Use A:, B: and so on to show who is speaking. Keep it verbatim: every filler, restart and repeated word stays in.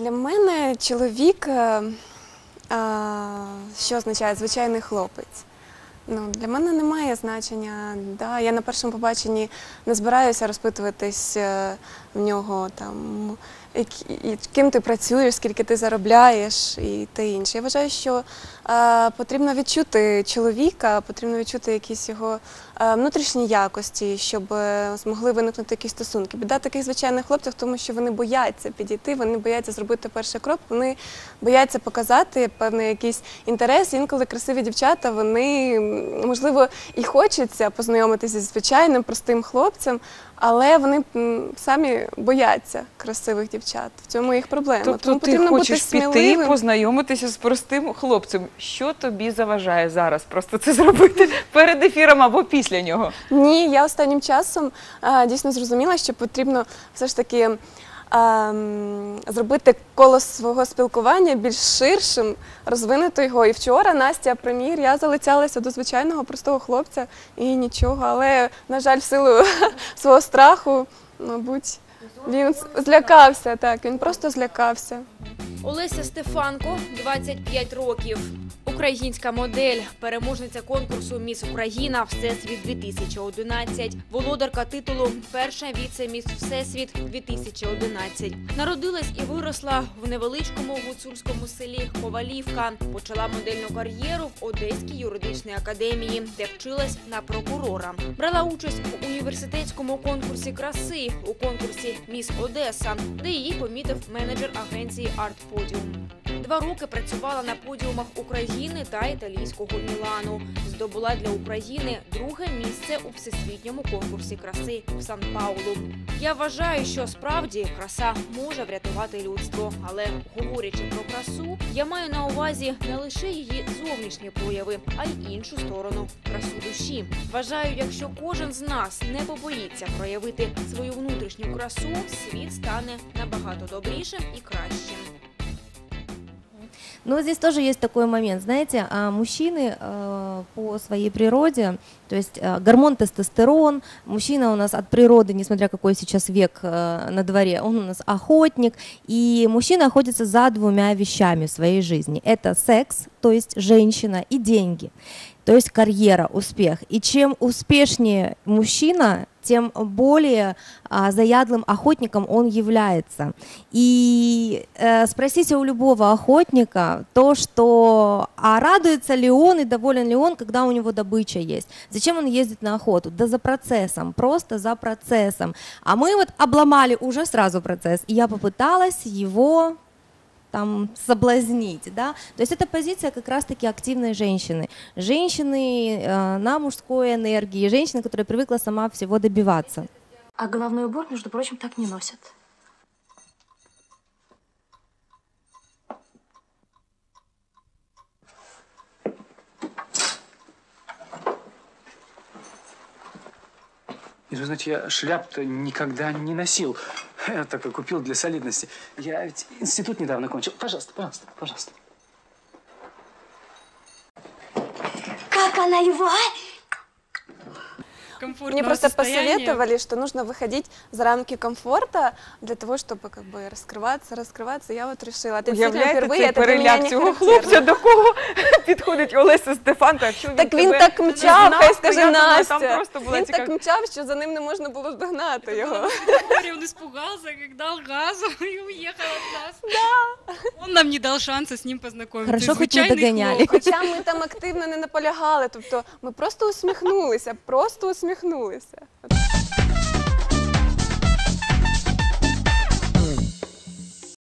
A: Для мене чоловік, що означає звичайний хлопець. Ну, для мене немає значення. Да, я на першому побаченні не збираюся розпитуватись в нього, там, ким ти працюєш, скільки ти заробляєш і те інше. Я вважаю, що е, потрібно відчути чоловіка, потрібно відчути якісь його е, внутрішні якості, щоб е, змогли виникнути якісь стосунки. Біда таких звичайних хлопців, тому що вони бояться підійти, вони бояться зробити перший крок, вони бояться показати певний якийсь інтерес. Інколи красиві дівчата, вони, можливо, і хочеться познайомитися зі звичайним, простим хлопцем, але вони самі бояться красивих дівчат. В цьому їх проблема.
B: Тобто
A: Тому
B: ти хочеш піти,
A: сміливим.
B: познайомитися з простим хлопцем. Що тобі заважає зараз просто це зробити перед ефіром або після нього?
A: Ні, я останнім часом а, дійсно зрозуміла, що потрібно все ж таки а, зробити коло свого спілкування більш ширшим, розвинути його. І вчора Настя, примір, я залицялася до звичайного простого хлопця і нічого. Але, на жаль, в силу свого страху, мабуть, він злякався, так, він просто злякався.
C: Олеся Стефанко, двадцять п'ять років. Українська модель, переможниця конкурсу «Міс Україна Всесвіт дві тисячі одинадцять», володарка титулу «Перша віце-міс Всесвіт дві тисячі одинадцять». Народилась і виросла в невеличкому гуцульському селі Ковалівка. Почала модельну кар'єру в Одеській юридичній академії, де вчилась на прокурора. Брала участь у університетському конкурсі краси, у конкурсі «Міс Одеса», де її помітив менеджер агенції «Арт Подіум». Два роки працювала на подіумах України та італійського Мілану. Здобула для України друге місце у всесвітньому конкурсі краси в Сан-Паулу. Я вважаю, що справді краса може врятувати людство. Але, говорячи про красу, я маю на увазі не лише її зовнішні прояви, а й іншу сторону – красу душі. Вважаю, якщо кожен з нас не побоїться проявити свою внутрішню красу, світ стане набагато добрішим і кращим.
D: Но здесь тоже есть такой момент, знаете, мужчины по своей природе, то есть гормон тестостерон, мужчина у нас от природы, несмотря какой сейчас век на дворе, он у нас охотник, и мужчина охотится за двумя вещами в своей жизни. Это секс, то есть женщина, и деньги, то есть карьера, успех. И чем успешнее мужчина, тем более а, заядлым охотником он является. И э, спросите у любого охотника то, что а радуется ли он и доволен ли он, когда у него добыча есть. Зачем он ездит на охоту? Да за процессом, просто за процессом. А мы вот обломали уже сразу процесс, и я попыталась его там соблазнить, да, то есть это позиция как раз-таки активной женщины, женщины э, на мужской энергии, женщины, которая привыкла сама всего добиваться.
E: А головной убор, между прочим, так не носят.
F: И вы знаете, я шляп-то никогда не носил. Я так и купил для солидности. Я ведь институт недавно кончил. Пожалуйста, пожалуйста, пожалуйста.
E: Как она его, а?
A: Мне просто посоветовали, что нужно выходить за рамки комфорта для того, чтобы как бы раскрываться, раскрываться. Я вот решила. Это действительно впервые, это для меня не
B: цього хлопця, до кого підходить Олеся Стефанко, якщо він
A: Так він
B: тебе
A: так мчав,
B: знав,
A: хай
B: то
A: скаже
B: я думаю,
A: Настя.
B: там просто була
A: Він
B: цікава-
A: так мчав, що за ним не можна було здогнати його.
G: Он испугался, как дал газу и уехал от нас. Да. Он нам не дал шанса с ним познакомиться.
D: Хорошо, хоть не
G: Звичайний
D: догоняли.
G: хлопець.
A: Хоча ми там активно не наполягали, тобто ми просто усміхнулися, просто усміхнулися.